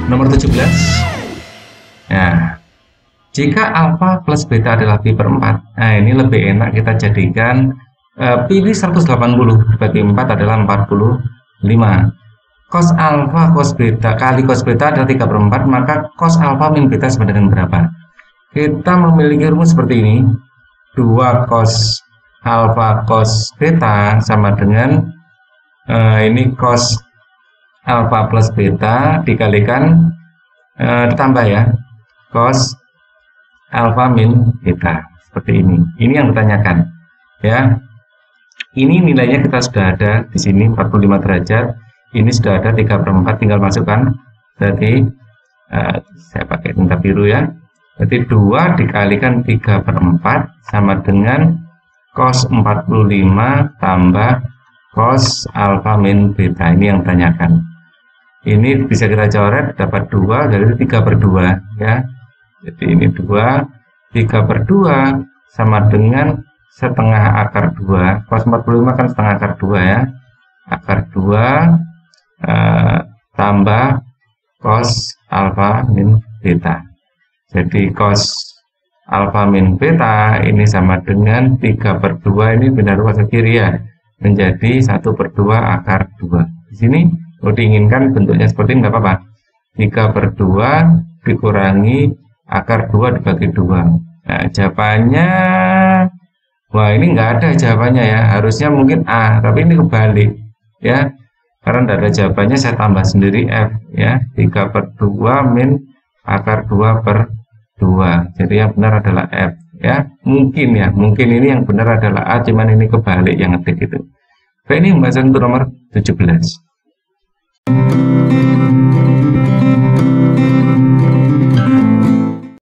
Nomor 17. Nah, jika alfa plus beta adalah pi per 4, nah ini lebih enak kita jadikan pi ini 180 bagi 4 adalah 45. Cos alfa cos beta kali cos beta adalah 3 per 4, maka cos alfa min beta sama dengan berapa? Kita memiliki rumus seperti ini. 2 cos alfa cos beta sama dengan ini cos alfa plus beta dikalikan ditambah ya cos alfa min beta, seperti ini. Ini yang ditanyakan ya. Ini nilainya kita sudah ada di sini 45 derajat. Ini sudah ada 3 per 4, tinggal masukkan. Berarti saya pakai tinta biru ya. Berarti 2 dikalikan 3 per 4 sama dengan cos 45 tambah cos alfa min beta. Ini yang ditanyakan. Ini bisa kita coret, dapat 2, jadi 3 per 2 ya. Jadi ini 2, 3 per 2 sama dengan setengah akar 2. Cos 45 kan setengah akar 2 ya. Akar 2 tambah cos alfa min beta. Jadi cos alfa min beta ini sama dengan 3 per 2, ini pindah 2 ke kiri ya. Menjadi 1 per 2 akar 2. Di sini kalau diinginkan bentuknya seperti ini nggak apa-apa. 3 per 2 dikurangi akar 2 dibagi 2. Nah, jawabannya, wah ini nggak ada jawabannya ya. Harusnya mungkin A, tapi ini kebalik ya. Karena tidak ada jawabannya, saya tambah sendiri F ya. 3 per 2 min akar 2 per 2. Jadi yang benar adalah F ya. Mungkin ya, mungkin ini yang benar adalah A, cuman ini kebalik yang ngetik itu. Oke, ini pembahasan untuk nomor 17.